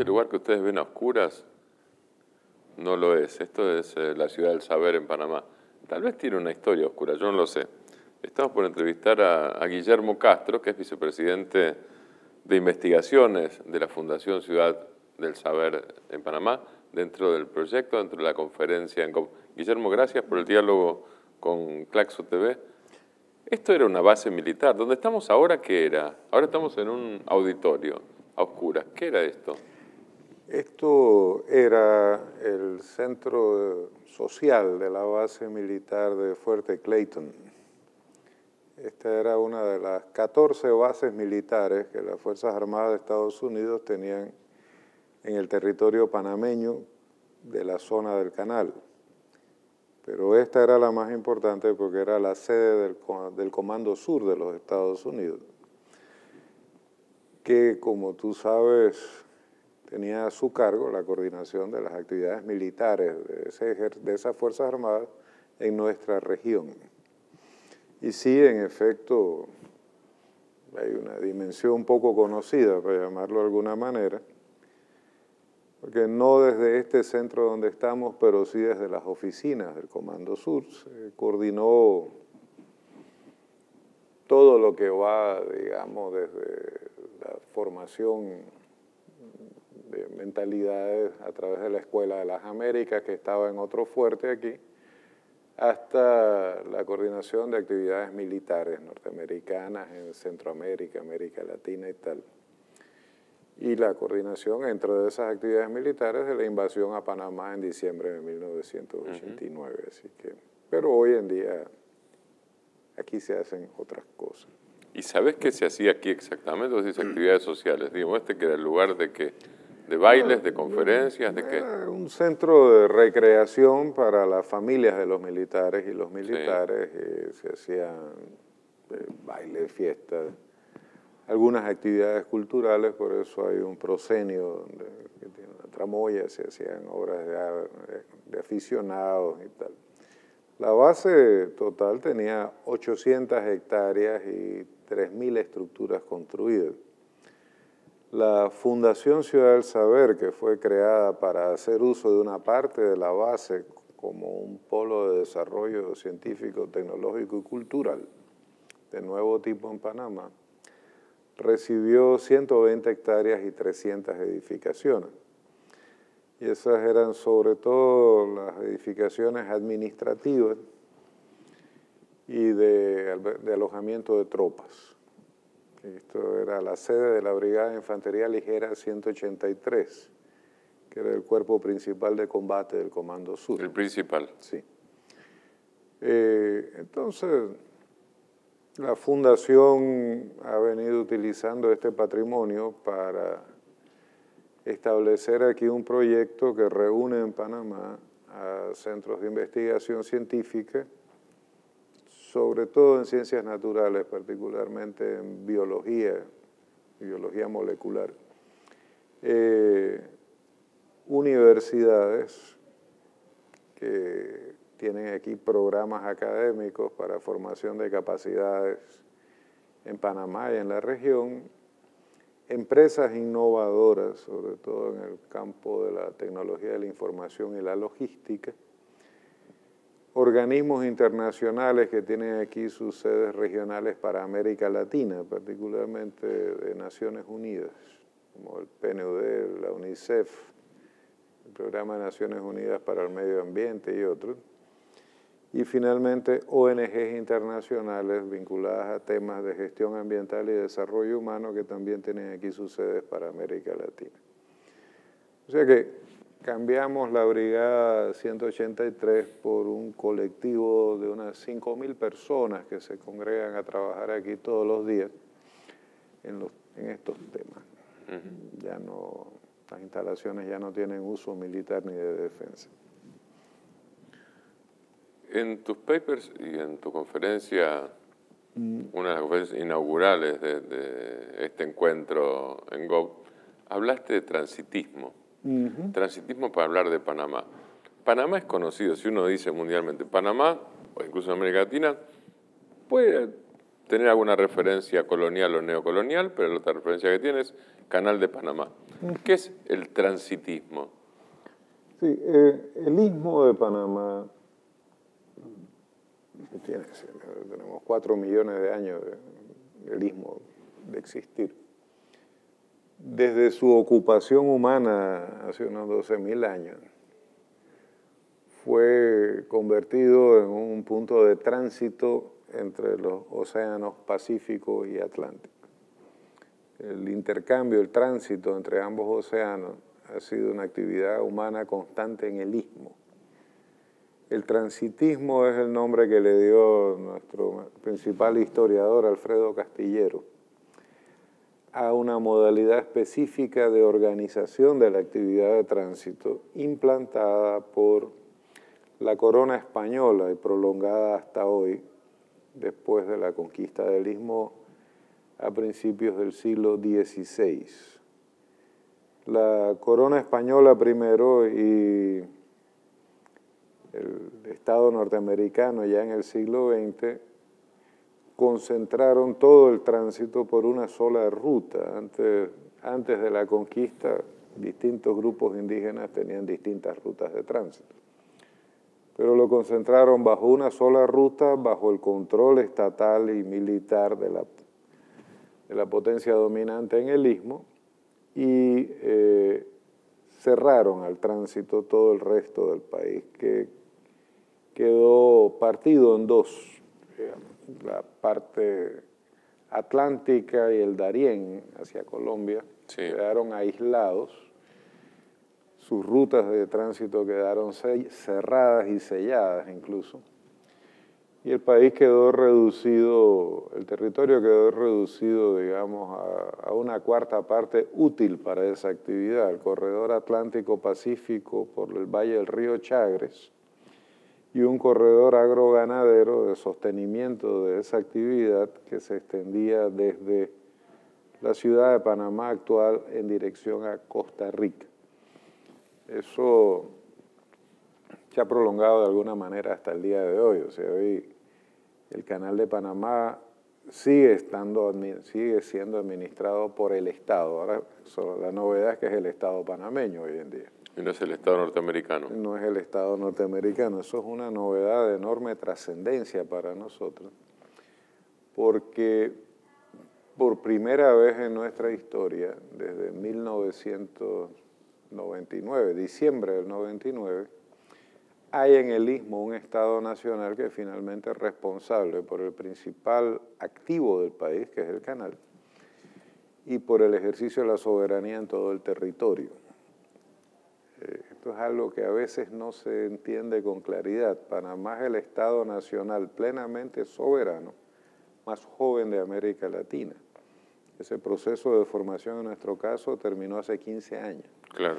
Este lugar que ustedes ven a oscuras no lo es. Esto es la Ciudad del Saber en Panamá. Tal vez tiene una historia oscura, yo no lo sé. Estamos por entrevistar a Guillermo Castro, que es vicepresidente de investigaciones de la Fundación Ciudad del Saber en Panamá, dentro del proyecto, dentro de la conferencia en COP. Guillermo, gracias por el diálogo con Claxo TV. Esto era una base militar. ¿Dónde estamos ahora qué era? Ahora estamos en un auditorio a oscuras. ¿Qué era esto? Esto era el centro social de la base militar de Fuerte Clayton. Esta era una de las 14 bases militares que las Fuerzas Armadas de Estados Unidos tenían en el territorio panameño de la zona del canal. Pero esta era la más importante porque era la sede del Comando Sur de los Estados Unidos, que, como tú sabes, tenía a su cargo la coordinación de las actividades militares de esas Fuerzas Armadas en nuestra región. Y sí, en efecto, hay una dimensión poco conocida, para llamarlo de alguna manera, porque no desde este centro donde estamos, pero sí desde las oficinas del Comando Sur, se coordinó todo lo que va, digamos, desde la formación de mentalidades a través de la Escuela de las Américas, que estaba en otro fuerte aquí, hasta la coordinación de actividades militares norteamericanas en Centroamérica, América Latina y tal. Y la coordinación entre esas actividades militares de la invasión a Panamá en diciembre de 1989. Así que, pero hoy en día aquí se hacen otras cosas. ¿Y sabes qué se hacía aquí exactamente? ¿O dices actividades sociales? Digo, que era el lugar de qué, de bailes, de conferencias, de qué. Era un centro de recreación para las familias de los militares y los militares. Se hacían bailes, fiestas, algunas actividades culturales, por eso hay un proscenio que tiene una tramoya, se hacían obras de aficionados y tal. La base total tenía 800 hectáreas y 3.000 estructuras construidas. La Fundación Ciudad del Saber, que fue creada para hacer uso de una parte de la base como un polo de desarrollo científico, tecnológico y cultural de nuevo tipo en Panamá, recibió 120 hectáreas y 300 edificaciones. Y esas eran sobre todo las edificaciones administrativas y de alojamiento de tropas. Esto era la sede de la Brigada de Infantería Ligera 183, que era el cuerpo principal de combate del Comando Sur. El principal. Sí. Entonces, la Fundación ha venido utilizando este patrimonio para establecer aquí un proyecto que reúne en Panamá a centros de investigación científica, sobre todo en ciencias naturales, particularmente en biología molecular, universidades que tienen aquí programas académicos para formación de capacidades en Panamá y en la región, empresas innovadoras, sobre todo en el campo de la tecnología de la información y la logística, organismos internacionales que tienen aquí sus sedes regionales para América Latina, particularmente de Naciones Unidas, como el PNUD, la UNICEF, el Programa de Naciones Unidas para el Medio Ambiente y otros, y finalmente ONGs internacionales vinculadas a temas de gestión ambiental y desarrollo humano que también tienen aquí sus sedes para América Latina. O sea que cambiamos la Brigada 183 por un colectivo de unas 5.000 personas que se congregan a trabajar aquí todos los días en estos temas. Ya no, las instalaciones ya no tienen uso militar ni de defensa. En tus papers y en tu conferencia, una de las conferencias inaugurales de este encuentro en GOV, hablaste de transitismo. Transitismo para hablar de Panamá. Panamá es conocido, si uno dice mundialmente Panamá, o incluso en América Latina, puede tener alguna referencia colonial o neocolonial, pero la otra referencia que tiene es Canal de Panamá. ¿Qué es el transitismo? Sí, el Istmo de Panamá, tenemos 4 millones de años del Istmo de existir. Desde su ocupación humana hace unos 12.000 años, fue convertido en un punto de tránsito entre los océanos Pacífico y Atlántico. El intercambio, el tránsito entre ambos océanos ha sido una actividad humana constante en el Istmo. El transitismo es el nombre que le dio nuestro principal historiador, Alfredo Castillero, a una modalidad específica de organización de la actividad de tránsito implantada por la corona española y prolongada hasta hoy, después de la conquista del Istmo a principios del siglo XVI. La corona española primero y el Estado norteamericano ya en el siglo XX concentraron todo el tránsito por una sola ruta. Antes de la conquista, distintos grupos indígenas tenían distintas rutas de tránsito, pero lo concentraron bajo una sola ruta, bajo el control estatal y militar de la potencia dominante en el Istmo, y cerraron al tránsito todo el resto del país, que quedó partido en dos, la parte atlántica y el Darién hacia Colombia, sí, quedaron aislados, sus rutas de tránsito quedaron cerradas y selladas incluso, y el país quedó reducido, el territorio quedó reducido, digamos, a una cuarta parte útil para esa actividad, el corredor Atlántico-Pacífico por el valle del río Chagres, y un corredor agroganadero de sostenimiento de esa actividad que se extendía desde la ciudad de Panamá actual en dirección a Costa Rica. Eso se ha prolongado de alguna manera hasta el día de hoy. O sea, hoy el Canal de Panamá sigue siendo administrado por el Estado. Ahora, la novedad es que es el Estado panameño hoy en día. Y no es el Estado norteamericano. No es el Estado norteamericano. Eso es una novedad de enorme trascendencia para nosotros, porque por primera vez en nuestra historia, desde 1999, diciembre del 99, hay en el Istmo un Estado nacional que finalmente es responsable por el principal activo del país, que es el canal, y por el ejercicio de la soberanía en todo el territorio. Esto es algo que a veces no se entiende con claridad. Panamá es el Estado nacional plenamente soberano, más joven de América Latina. Ese proceso de formación en nuestro caso terminó hace 15 años. Claro.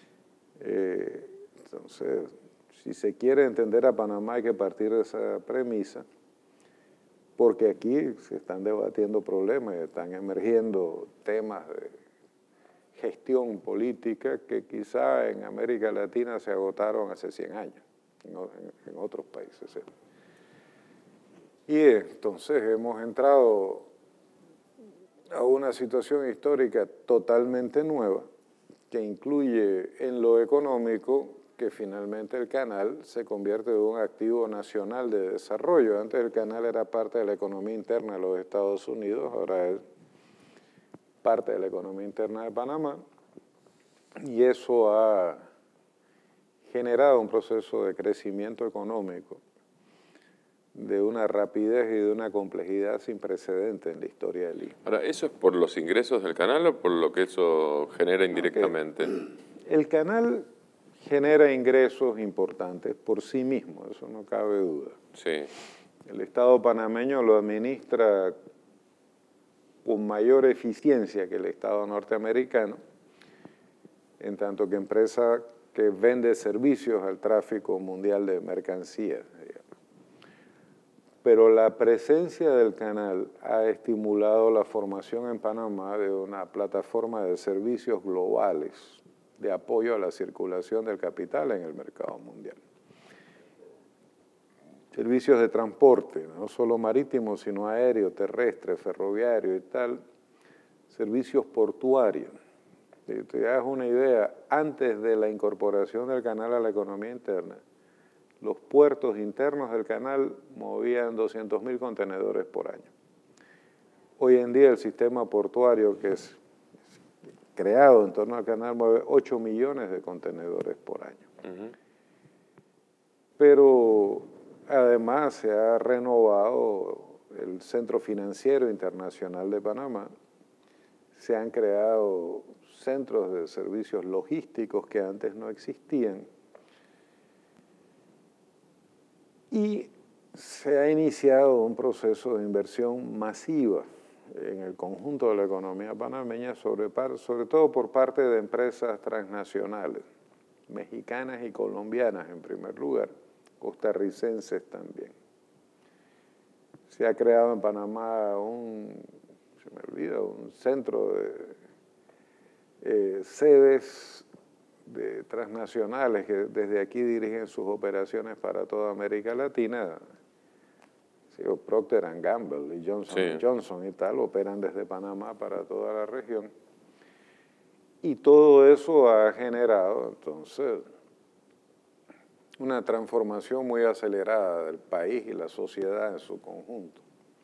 Entonces, si se quiere entender a Panamá hay que partir de esa premisa, porque aquí se están debatiendo problemas, están emergiendo temas de gestión política que quizá en América Latina se agotaron hace 100 años, en otros países. Y entonces hemos entrado a una situación histórica totalmente nueva que incluye en lo económico que finalmente el canal se convierte en un activo nacional de desarrollo. Antes el canal era parte de la economía interna de los Estados Unidos, ahora es parte de la economía interna de Panamá, y eso ha generado un proceso de crecimiento económico de una rapidez y de una complejidad sin precedentes en la historia del Istmo. Ahora, ¿eso es por los ingresos del canal o por lo que eso genera indirectamente? El canal genera ingresos importantes por sí mismo, eso no cabe duda. Sí. El Estado panameño lo administra con mayor eficiencia que el Estado norteamericano, en tanto que empresa que vende servicios al tráfico mundial de mercancías. Pero la presencia del canal ha estimulado la formación en Panamá de una plataforma de servicios globales de apoyo a la circulación del capital en el mercado mundial. servicios de transporte, no solo marítimo, sino aéreo, terrestre, ferroviario y tal, servicios portuarios. Si te das una idea, antes de la incorporación del canal a la economía interna, los puertos internos del canal movían 200.000 contenedores por año. Hoy en día el sistema portuario que es creado en torno al canal mueve 8 millones de contenedores por año. Pero además se ha renovado el Centro Financiero Internacional de Panamá, se han creado centros de servicios logísticos que antes no existían y se ha iniciado un proceso de inversión masiva en el conjunto de la economía panameña, sobre todo por parte de empresas transnacionales, mexicanas y colombianas en primer lugar, costarricenses también. Se ha creado en Panamá un centro de sedes transnacionales que desde aquí dirigen sus operaciones para toda América Latina. Procter & Gamble y Johnson Johnson y tal, operan desde Panamá para toda la región. Y todo eso ha generado, entonces, una transformación muy acelerada del país y la sociedad en su conjunto,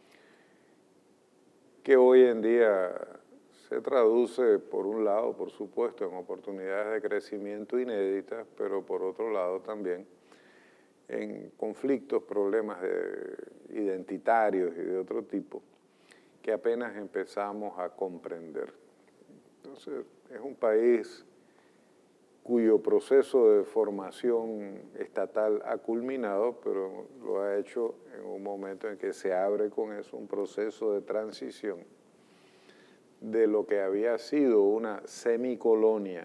que hoy en día se traduce, por un lado, por supuesto, en oportunidades de crecimiento inéditas, pero por otro lado también en conflictos, problemas identitarios y de otro tipo, que apenas empezamos a comprender. Entonces, es un país cuyo proceso de formación estatal ha culminado, pero lo ha hecho en un momento en que se abre con eso un proceso de transición de lo que había sido una semicolonia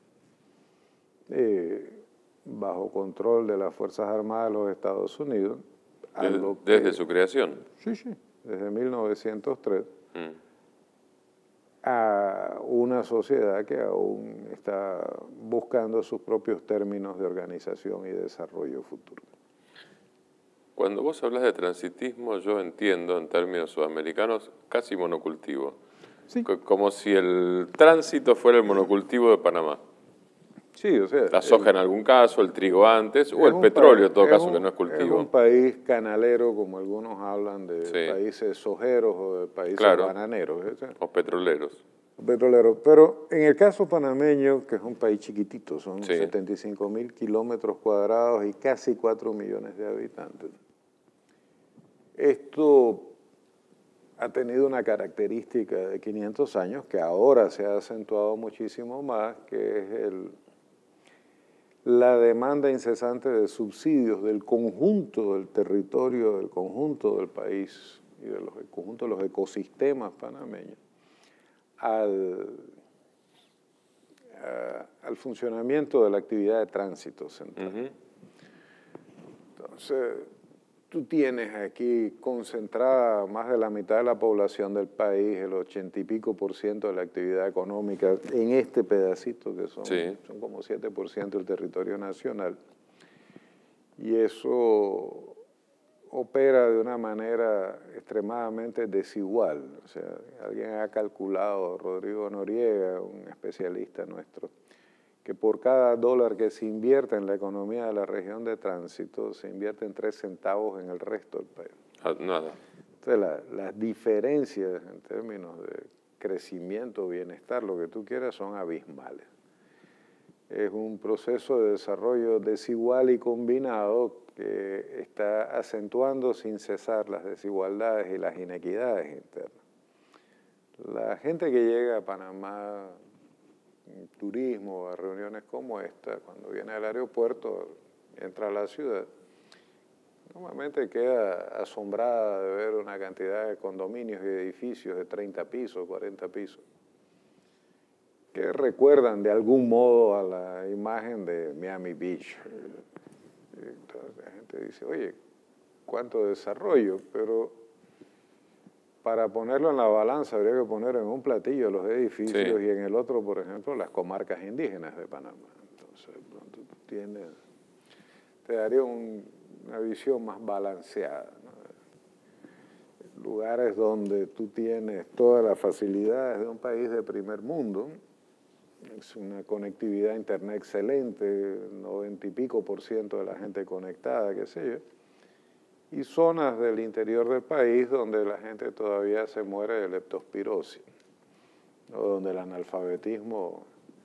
bajo control de las Fuerzas Armadas de los Estados Unidos. Desde su creación. Sí, desde 1903. A una sociedad que aún está buscando sus propios términos de organización y desarrollo futuro. Cuando vos hablas de transitismo, yo entiendo en términos sudamericanos casi monocultivo. Sí. Como si el tránsito fuera el monocultivo de Panamá. Sí, o sea, la soja en algún caso, el trigo antes, o el petróleo en todo caso, que no es cultivo. Es un país canalero, como algunos hablan de países sojeros o de países bananeros. O petroleros. Petroleros. Pero en el caso panameño, que es un país chiquitito, son 75.000 kilómetros cuadrados y casi 4 millones de habitantes. Esto ha tenido una característica de 500 años que ahora se ha acentuado muchísimo más, que es la demanda incesante de subsidios del conjunto del territorio, del conjunto del país y del conjunto de los ecosistemas panameños al funcionamiento de la actividad de tránsito central. Entonces, tú tienes aquí concentrada más de la mitad de la población del país, el 80 y pico % de la actividad económica en este pedacito que son como 7% del territorio nacional. Y eso opera de una manera extremadamente desigual. O sea, alguien ha calculado, Rodrigo Noriega, un especialista nuestro, que por cada dólar que se invierte en la economía de la región de tránsito, se invierten 3 centavos en el resto del país. Nada. Entonces, las diferencias en términos de crecimiento, bienestar, lo que tú quieras, son abismales. Es un proceso de desarrollo desigual y combinado que está acentuando sin cesar las desigualdades y las inequidades internas. La gente que llega a Panamá turismo, a reuniones como esta, cuando viene al aeropuerto, entra a la ciudad, normalmente queda asombrada de ver una cantidad de condominios y edificios de 30 pisos, 40 pisos, que recuerdan de algún modo a la imagen de Miami Beach. Entonces la gente dice, oye, cuánto desarrollo, pero para ponerlo en la balanza habría que poner en un platillo los edificios y en el otro, por ejemplo, las comarcas indígenas de Panamá. Entonces, pronto tú te daría un una visión más balanceada, ¿no? Lugares donde tú tienes todas las facilidades de un país de primer mundo, es una conectividad a internet excelente, 90 y pico % de la gente conectada, qué sé yo, y zonas del interior del país donde la gente todavía se muere de leptospirosis, ¿no? Donde el analfabetismo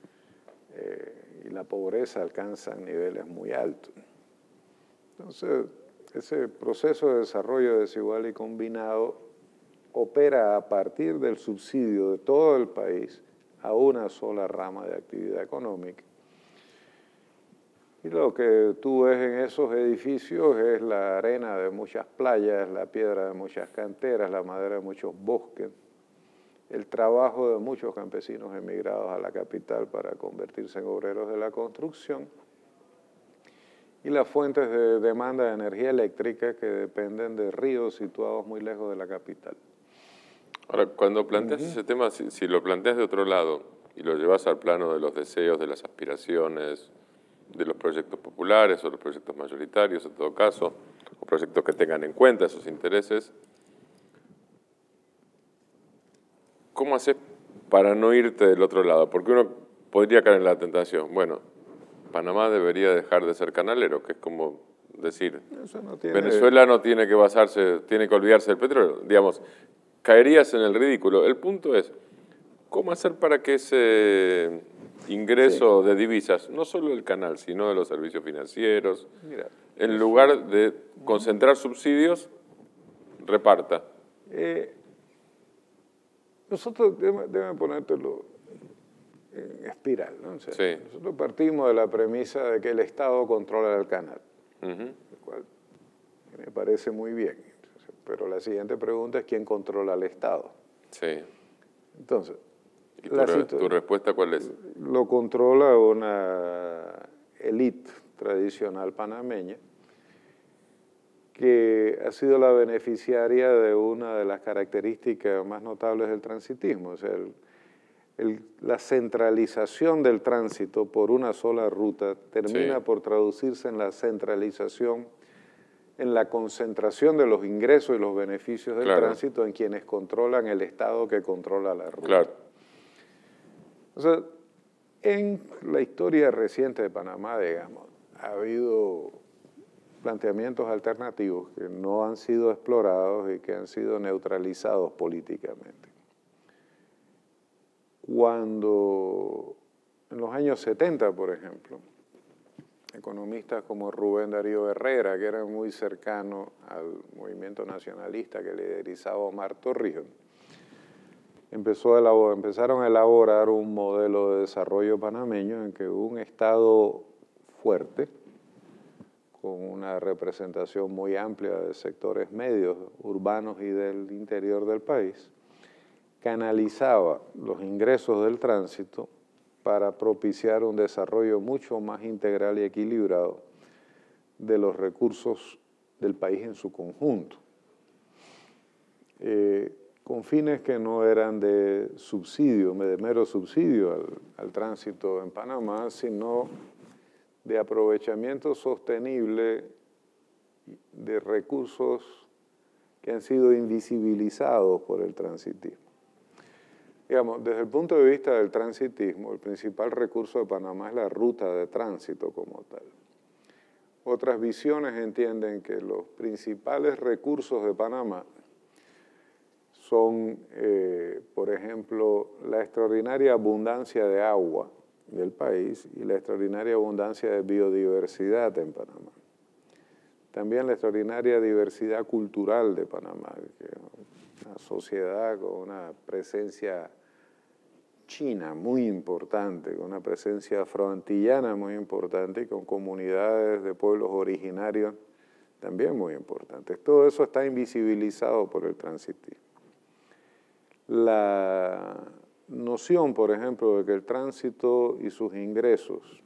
y la pobreza alcanzan niveles muy altos. Entonces, ese proceso de desarrollo desigual y combinado opera a partir del subsidio de todo el país a una sola rama de actividad económica. Y lo que tú ves en esos edificios es la arena de muchas playas, la piedra de muchas canteras, la madera de muchos bosques, el trabajo de muchos campesinos emigrados a la capital para convertirse en obreros de la construcción, y las fuentes de demanda de energía eléctrica que dependen de ríos situados muy lejos de la capital. Ahora, cuando planteas ese tema, si lo planteas de otro lado y lo llevas al plano de los deseos, de las aspiraciones, de los proyectos populares o los proyectos mayoritarios, en todo caso, o proyectos que tengan en cuenta esos intereses, ¿cómo haces para no irte del otro lado? Porque uno podría caer en la tentación, bueno, Panamá debería dejar de ser canalero, que es como decir, Venezuela no tiene que basarse, tiene que olvidarse del petróleo. Digamos, caerías en el ridículo. El punto es, ¿cómo hacer para que ese ingreso de divisas, no solo del canal, sino de los servicios financieros, en lugar de concentrar subsidios, reparta? Nosotros, deben ponértelo en espiral, ¿no? O sea, nosotros partimos de la premisa de que el Estado controla el canal, lo cual me parece muy bien. Pero la siguiente pregunta es, ¿quién controla al Estado? Sí. Entonces, ¿y tu respuesta cuál es? Lo controla una élite tradicional panameña que ha sido la beneficiaria de una de las características más notables del transitismo, o sea, la centralización del tránsito por una sola ruta termina por traducirse en la centralización, en la concentración de los ingresos y los beneficios del tránsito en quienes controlan el Estado que controla la ruta. Claro. O sea, en la historia reciente de Panamá, digamos, ha habido planteamientos alternativos que no han sido explorados y que han sido neutralizados políticamente. Cuando en los años 70, por ejemplo, economistas como Rubén Darío Herrera, que eran muy cercanos al movimiento nacionalista que liderizaba Omar Torrijos, empezaron a elaborar un modelo de desarrollo panameño en que un Estado fuerte, con una representación muy amplia de sectores medios, urbanos y del interior del país, canalizaba los ingresos del tránsito para propiciar un desarrollo mucho más integral y equilibrado de los recursos del país en su conjunto, con fines que no eran de subsidio, de mero subsidio al tránsito en Panamá, sino de aprovechamiento sostenible de recursos que han sido invisibilizados por el transitismo. Digamos, desde el punto de vista del transitismo, el principal recurso de Panamá es la ruta de tránsito como tal. Otras visiones entienden que los principales recursos de Panamá son, por ejemplo, la extraordinaria abundancia de agua del país y la extraordinaria abundancia de biodiversidad en Panamá. También la extraordinaria diversidad cultural de Panamá, que es una sociedad con una presencia china muy importante, con una presencia afroantillana muy importante y con comunidades de pueblos originarios también muy importantes. Todo eso está invisibilizado por el transitismo. La noción, por ejemplo, de que el tránsito y sus ingresos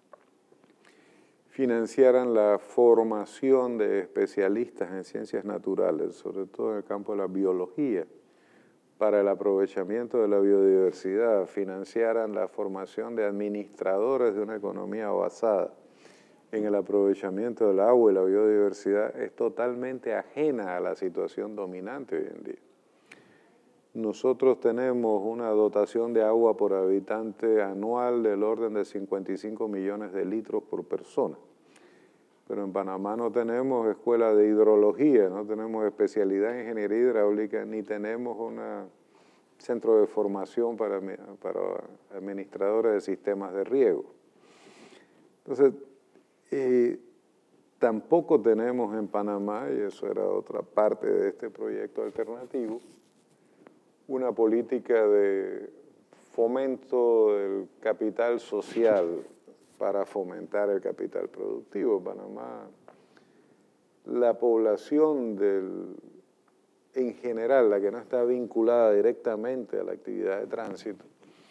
financiaran la formación de especialistas en ciencias naturales, sobre todo en el campo de la biología, para el aprovechamiento de la biodiversidad, financiaran la formación de administradores de una economía basada en el aprovechamiento del agua y la biodiversidad es totalmente ajena a la situación dominante hoy en día. Nosotros tenemos una dotación de agua por habitante anual del orden de 55 millones de litros por persona. Pero en Panamá no tenemos escuela de hidrología, no tenemos especialidad en ingeniería hidráulica, ni tenemos un centro de formación para administradores de sistemas de riego. Entonces, tampoco tenemos en Panamá, y eso era otra parte de este proyecto alternativo, una política de fomento del capital social para fomentar el capital productivo. Panamá, la población en general, la que no está vinculada directamente a la actividad de tránsito,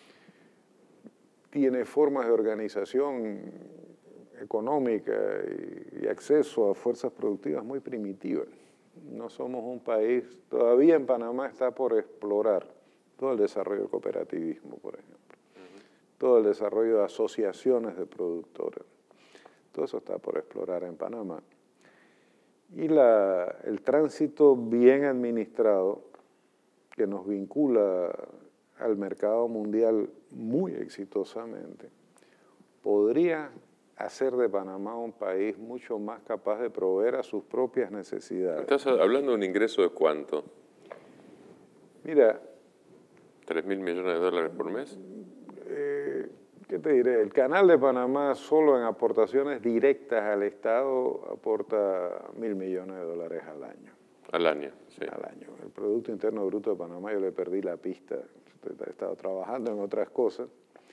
tiene formas de organización económica y acceso a fuerzas productivas muy primitivas. No somos un país, todavía en Panamá está por explorar todo el desarrollo del cooperativismo, por ejemplo, todo el desarrollo de asociaciones de productores. Todo eso está por explorar en Panamá. Y el tránsito bien administrado, que nos vincula al mercado mundial muy exitosamente, podría hacer de Panamá un país mucho más capaz de proveer a sus propias necesidades. ¿Estás hablando de un ingreso de cuánto? Mira, ¿3.000 millones de dólares por mes? ¿Qué te diré? El Canal de Panamá solo en aportaciones directas al Estado aporta 1.000 millones de dólares al año. Al año, sí. Al año. El Producto Interno Bruto de Panamá, yo le perdí la pista, he estado trabajando en otras cosas,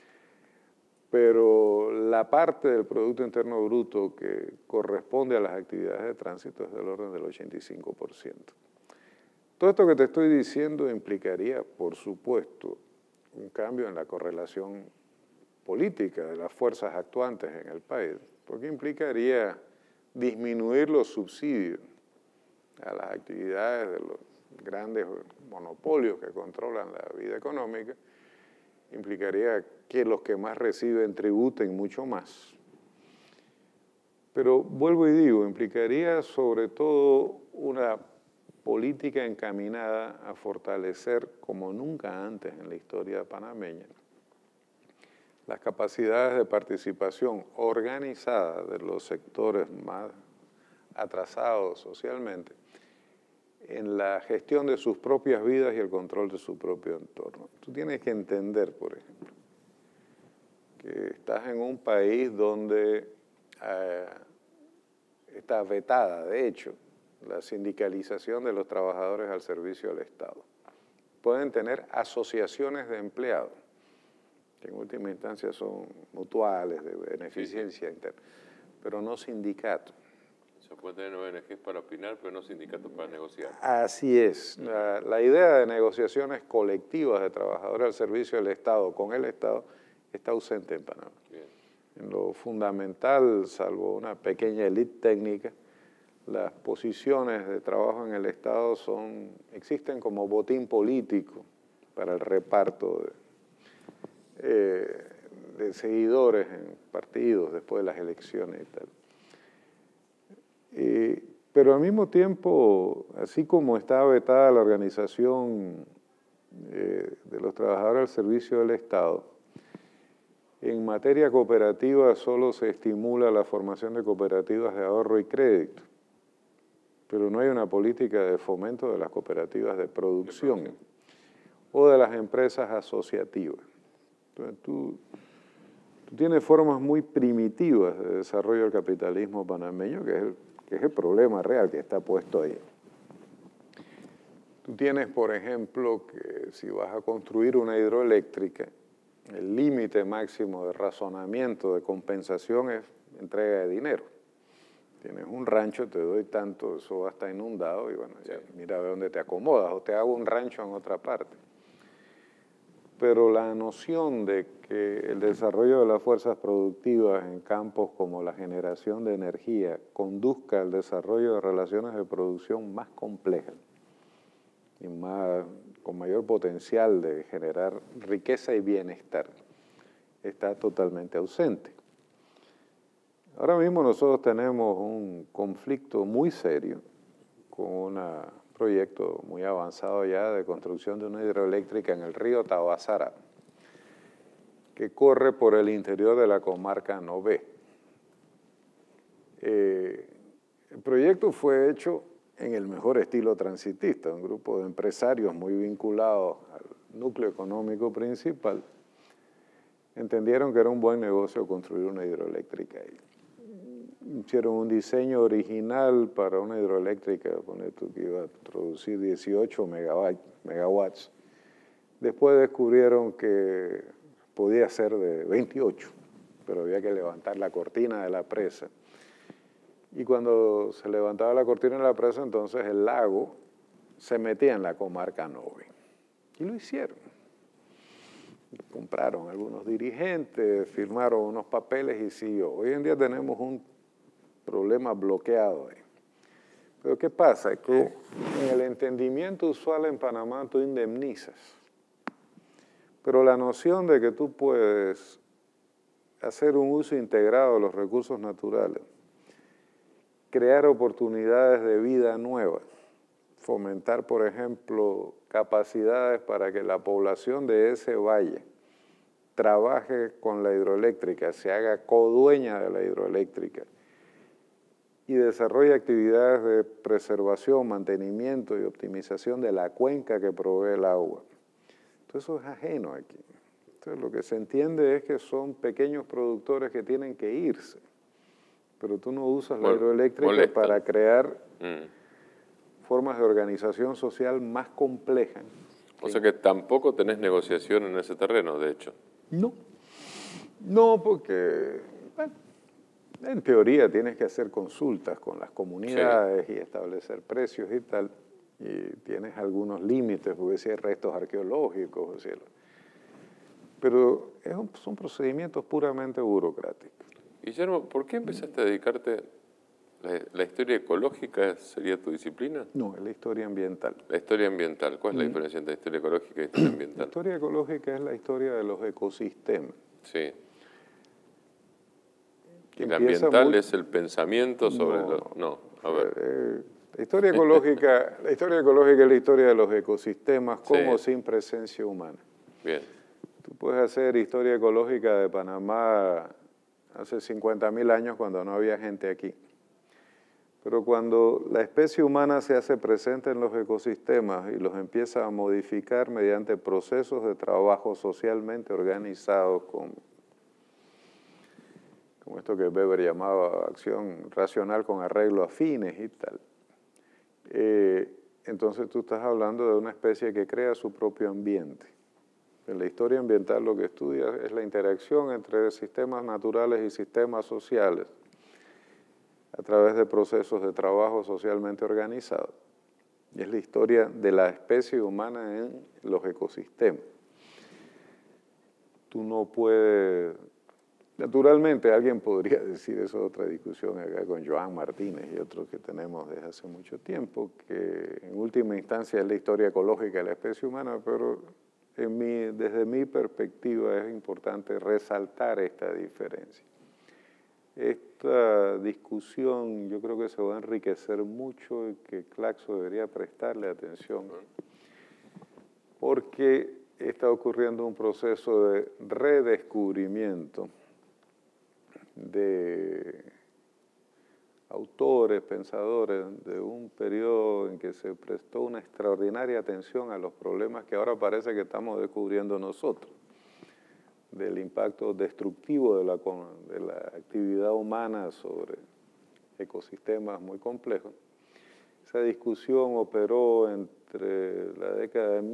pero la parte del Producto Interno Bruto que corresponde a las actividades de tránsito es del orden del 85%. Todo esto que te estoy diciendo implicaría, por supuesto, un cambio en la correlación política de las fuerzas actuantes en el país, porque implicaría disminuir los subsidios a las actividades de los grandes monopolios que controlan la vida económica, implicaría que los que más reciben tributen mucho más. Pero vuelvo y digo, implicaría sobre todo una política encaminada a fortalecer, como nunca antes en la historia panameña, las capacidades de participación organizada de los sectores más atrasados socialmente en la gestión de sus propias vidas y el control de su propio entorno. Tú tienes que entender, por ejemplo, que estás en un país donde está vetada, de hecho, la sindicalización de los trabajadores al servicio del Estado. Pueden tener asociaciones de empleados, que en última instancia son mutuales, de beneficencia interna, pero no sindicatos. Se puede tener ONGs para opinar, pero no sindicatos para negociar. Así es. La idea de negociaciones colectivas de trabajadores al servicio del Estado con el Estado está ausente en Panamá. Bien. En lo fundamental, salvo una pequeña élite técnica, las posiciones de trabajo en el Estado existen como botín político para el reparto de seguidores en partidos después de las elecciones y tal. Pero al mismo tiempo, así como está vetada la organización de los trabajadores al servicio del Estado, en materia cooperativa solo se estimula la formación de cooperativas de ahorro y crédito, pero no hay una política de fomento de las cooperativas de producción o de las empresas asociativas. Entonces, tú tienes formas muy primitivas de desarrollo del capitalismo panameño, que es el problema real que está puesto ahí. Tú tienes, por ejemplo, que si vas a construir una hidroeléctrica, el límite máximo de razonamiento de compensación es entrega de dinero. Tienes un rancho, te doy tanto, eso va a estar inundado y bueno, ya mira a ver dónde te acomodas o te hago un rancho en otra parte. Pero la noción de que el desarrollo de las fuerzas productivas en campos como la generación de energía conduzca al desarrollo de relaciones de producción más complejas y con mayor potencial de generar riqueza y bienestar está totalmente ausente. Ahora mismo nosotros tenemos un conflicto muy serio con un proyecto muy avanzado ya de construcción de una hidroeléctrica en el río Tabasara, que corre por el interior de la comarca Nové. El proyecto fue hecho en el mejor estilo transitista, un grupo de empresarios muy vinculados al núcleo económico principal entendieron que era un buen negocio construir una hidroeléctrica ahí. Hicieron un diseño original para una hidroeléctrica, ponle tú que iba a producir 18 megawatts. Después descubrieron que podía ser de 28, pero había que levantar la cortina de la presa. Y cuando se levantaba la cortina de la presa, entonces el lago se metía en la comarca Nové. Y lo hicieron. Compraron algunos dirigentes, firmaron unos papeles y siguió. Hoy en día tenemos un problema bloqueado ahí. Pero ¿qué pasa? Que en el entendimiento usual en Panamá tú indemnizas. Pero la noción de que tú puedes hacer un uso integrado de los recursos naturales, crear oportunidades de vida nuevas, fomentar, por ejemplo, capacidades para que la población de ese valle trabaje con la hidroeléctrica, se haga codueña de la hidroeléctrica y desarrolle actividades de preservación, mantenimiento y optimización de la cuenca que provee el agua. Entonces eso es ajeno aquí. Entonces lo que se entiende es que son pequeños productores que tienen que irse, pero tú no usas la hidroeléctrica para crear formas de organización social más complejas. O sea que tampoco tenés negociación en ese terreno, de hecho. No, porque bueno, en teoría tienes que hacer consultas con las comunidades y establecer precios y tal, y tienes algunos límites, porque si hay restos arqueológicos, pero son procedimientos puramente burocráticos. Guillermo, ¿por qué empezaste a dedicarte? ¿La historia ecológica sería tu disciplina? No, es la historia ambiental. La historia ambiental. ¿Cuál es la diferencia entre historia ecológica y historia ambiental? La historia ecológica es la historia de los ecosistemas. Sí. ¿Y la ambiental es el pensamiento sobre No, a ver. La historia ecológica es la historia de los ecosistemas con o sin presencia humana. Bien. Tú puedes hacer historia ecológica de Panamá hace 50.000 años cuando no había gente aquí. Pero cuando la especie humana se hace presente en los ecosistemas y los empieza a modificar mediante procesos de trabajo socialmente organizados como esto que Weber llamaba acción racional con arreglo a fines y tal, entonces tú estás hablando de una especie que crea su propio ambiente. En la historia ambiental lo que estudia es la interacción entre sistemas naturales y sistemas sociales a través de procesos de trabajo socialmente organizados. Y es la historia de la especie humana en los ecosistemas. Tú no puedes... Naturalmente alguien podría decir, eso es otra discusión acá con Joan Martínez y otros que tenemos desde hace mucho tiempo, que en última instancia es la historia ecológica de la especie humana, pero desde mi perspectiva es importante resaltar esta diferencia. Esta discusión yo creo que se va a enriquecer mucho y que Claxo debería prestarle atención porque está ocurriendo un proceso de redescubrimiento de autores, pensadores de un periodo en que se prestó una extraordinaria atención a los problemas que ahora parece que estamos descubriendo nosotros, del impacto destructivo de la actividad humana sobre ecosistemas muy complejos. Esa discusión operó entre la década de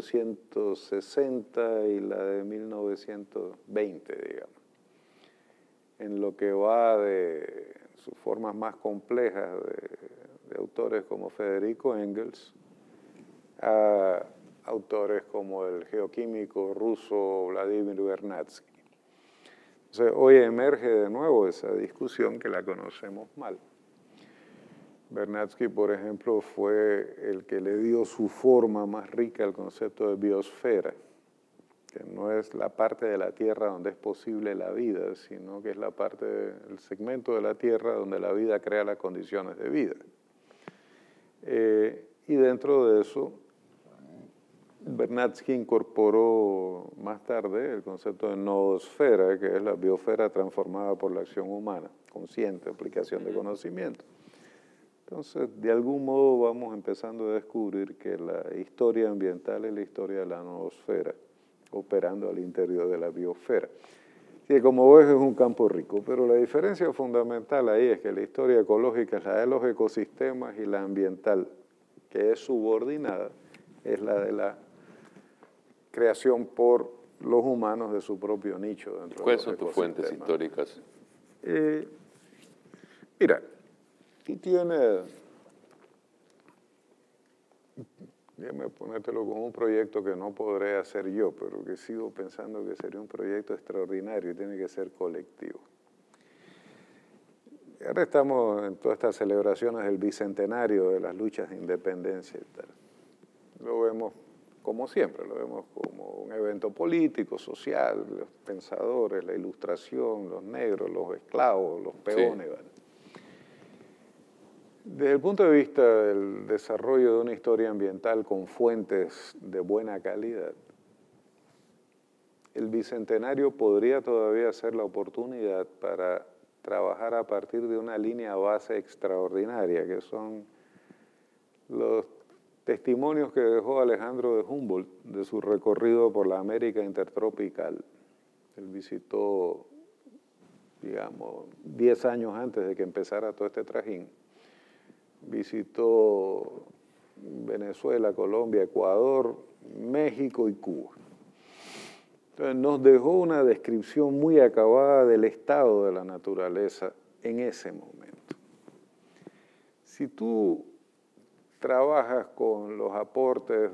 1860 y la de 1920, digamos, en lo que va de sus formas más complejas de autores como Federico Engels a autores como el geoquímico ruso Vladimir Vernadsky. Entonces, hoy emerge de nuevo esa discusión que la conocemos mal. Vernadsky, por ejemplo, fue el que le dio su forma más rica al concepto de biosfera, que no es la parte de la Tierra donde es posible la vida, sino que es la parte, el segmento de la Tierra donde la vida crea las condiciones de vida. Y dentro de eso, Vernadsky incorporó más tarde el concepto de noosfera, que es la biosfera transformada por la acción humana, consciente, aplicación de conocimiento. Entonces, de algún modo vamos empezando a descubrir que la historia ambiental es la historia de la noosfera, operando al interior de la biosfera. Que como ves es un campo rico, pero la diferencia fundamental ahí es que la historia ecológica es la de los ecosistemas y la ambiental, que es subordinada, es la de la creación por los humanos de su propio nicho dentro de los ecosistemas. ¿Cuáles son tus fuentes históricas? Mira, tú tienes, déjame ponértelo como un proyecto que no podré hacer yo, pero que sigo pensando que sería un proyecto extraordinario y tiene que ser colectivo. Ahora estamos en todas estas celebraciones del bicentenario de las luchas de independencia y tal. Lo vemos como siempre, lo vemos como un evento político, social, los pensadores, la ilustración, los negros, los esclavos, los peones. Sí. ¿Vale? Desde el punto de vista del desarrollo de una historia ambiental con fuentes de buena calidad, el bicentenario podría todavía ser la oportunidad para trabajar a partir de una línea base extraordinaria, que son los testimonios que dejó Alejandro de Humboldt de su recorrido por la América intertropical. Él visitó, digamos, 10 años antes de que empezara todo este trajín. Visitó Venezuela, Colombia, Ecuador, México y Cuba. Entonces nos dejó una descripción muy acabada del estado de la naturaleza en ese momento. Si tú trabajas con los aportes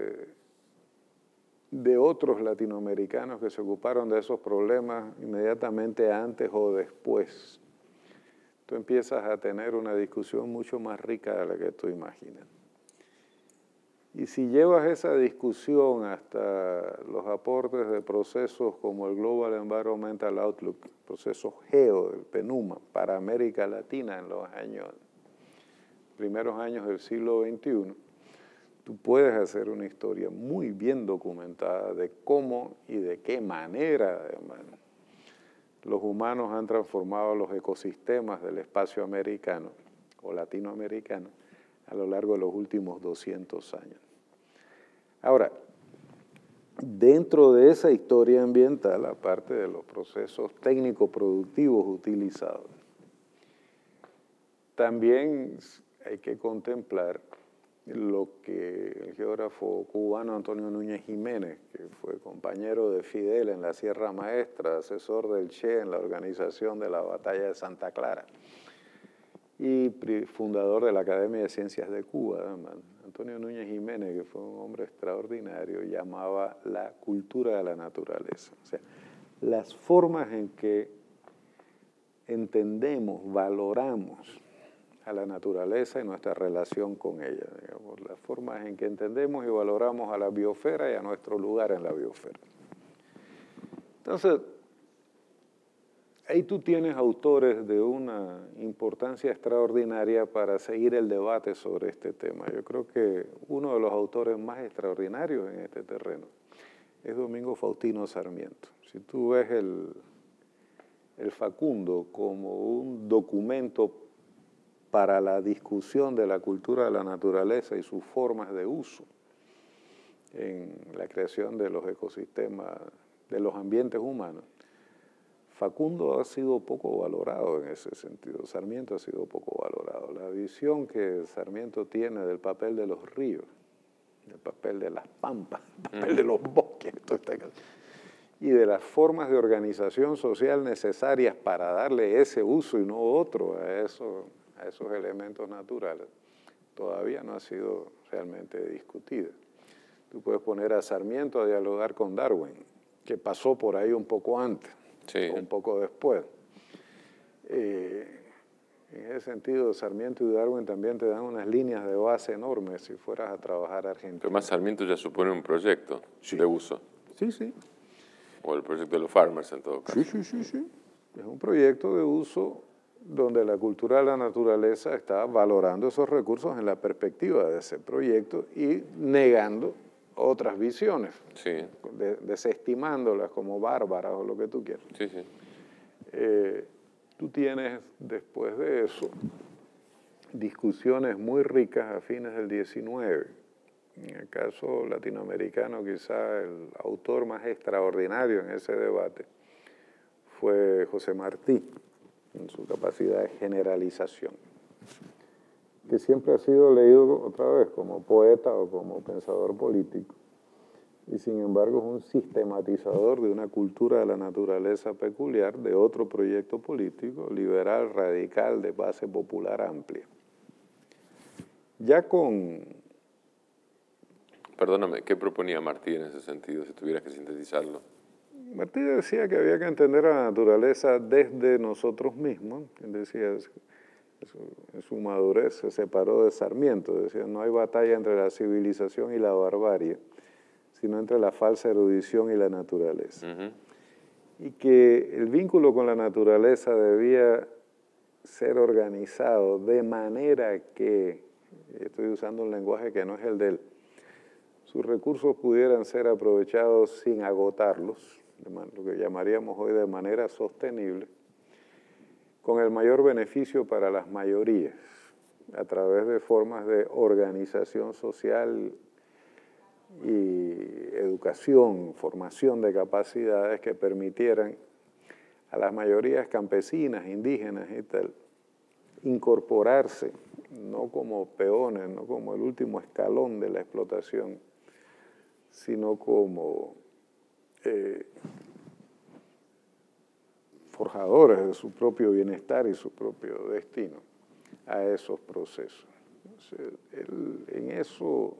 de otros latinoamericanos que se ocuparon de esos problemas inmediatamente antes o después, tú empiezas a tener una discusión mucho más rica de la que tú imaginas. Y si llevas esa discusión hasta los aportes de procesos como el Global Environmental Outlook, proceso GEO del PENUMA para América Latina en los primeros años del siglo XXI, tú puedes hacer una historia muy bien documentada de cómo y de qué manera, además, los humanos han transformado los ecosistemas del espacio americano o latinoamericano a lo largo de los últimos 200 años. Ahora, dentro de esa historia ambiental, aparte de los procesos técnico-productivos utilizados, también hay que contemplar lo que el geógrafo cubano Antonio Núñez Jiménez, que fue compañero de Fidel en la Sierra Maestra, asesor del Che en la organización de la Batalla de Santa Clara y fundador de la Academia de Ciencias de Cuba, además. Antonio Núñez Jiménez, que fue un hombre extraordinario, llamaba la cultura de la naturaleza. O sea, las formas en que entendemos, valoramos a la naturaleza y nuestra relación con ella, digamos, las formas en que entendemos y valoramos a la biosfera y a nuestro lugar en la biosfera. Entonces, ahí tú tienes autores de una importancia extraordinaria para seguir el debate sobre este tema. Yo creo que uno de los autores más extraordinarios en este terreno es Domingo Faustino Sarmiento. Si tú ves el Facundo como un documento para la discusión de la cultura de la naturaleza y sus formas de uso en la creación de los ecosistemas, de los ambientes humanos, Facundo ha sido poco valorado en ese sentido, Sarmiento ha sido poco valorado. La visión que Sarmiento tiene del papel de los ríos, del papel de las pampas, del papel de los bosques, y de las formas de organización social necesarias para darle ese uso y no otro a esos elementos naturales, todavía no ha sido realmente discutida. Tú puedes poner a Sarmiento a dialogar con Darwin, que pasó por ahí un poco antes, sí, o un poco después. En ese sentido, Sarmiento y Darwin también te dan unas líneas de base enormes si fueras a trabajar a Argentina. Pero más Sarmiento ya supone un proyecto, sí, de uso. Sí, sí. O el proyecto de los farmers en todo caso. Sí. Es un proyecto de uso donde la cultura de la naturaleza está valorando esos recursos en la perspectiva de ese proyecto y negando otras visiones, Sí. desestimándolas como bárbaras o lo que tú quieras. Sí, sí. Tú tienes después de eso discusiones muy ricas a fines del 19. En el caso latinoamericano, quizá el autor más extraordinario en ese debate fue José Martí, en su capacidad de generalización, que siempre ha sido leído otra vez como poeta o como pensador político, y sin embargo es un sistematizador de una cultura de la naturaleza peculiar de otro proyecto político, liberal, radical, de base popular amplia. Ya con... Perdóname, ¿qué proponía Martí en ese sentido, si tuvieras que sintetizarlo? Martí decía que había que entender a la naturaleza desde nosotros mismos. Él decía, en su madurez se separó de Sarmiento, decía, no hay batalla entre la civilización y la barbarie, sino entre la falsa erudición y la naturaleza. Y que el vínculo con la naturaleza debía ser organizado de manera que, estoy usando un lenguaje que no es el de él, sus recursos pudieran ser aprovechados sin agotarlos, lo que llamaríamos hoy de manera sostenible, con el mayor beneficio para las mayorías, a través de formas de organización social y educación, formación de capacidades que permitieran a las mayorías campesinas, indígenas y tal, incorporarse, no como peones, no como el último escalón de la explotación, sino como forjadores de su propio bienestar y su propio destino a esos procesos. Entonces, él en eso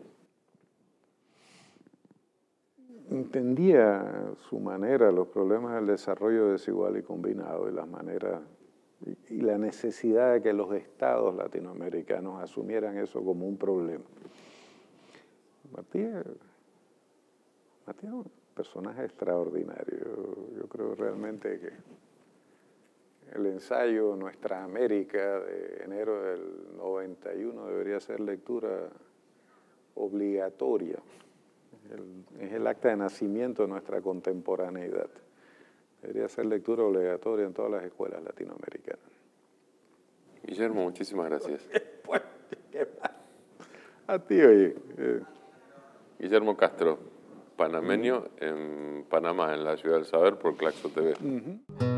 entendía su manera los problemas del desarrollo desigual y combinado y las maneras y la necesidad de que los estados latinoamericanos asumieran eso como un problema. Matías es un personaje extraordinario. Yo creo realmente que el ensayo Nuestra América de enero del 91 debería ser lectura obligatoria. Es el acta de nacimiento de nuestra contemporaneidad. Debería ser lectura obligatoria en todas las escuelas latinoamericanas. Guillermo, muchísimas gracias. A ti, oye. Guillermo Castro, panameño en Panamá, en la Ciudad del Saber, por Claxo TV.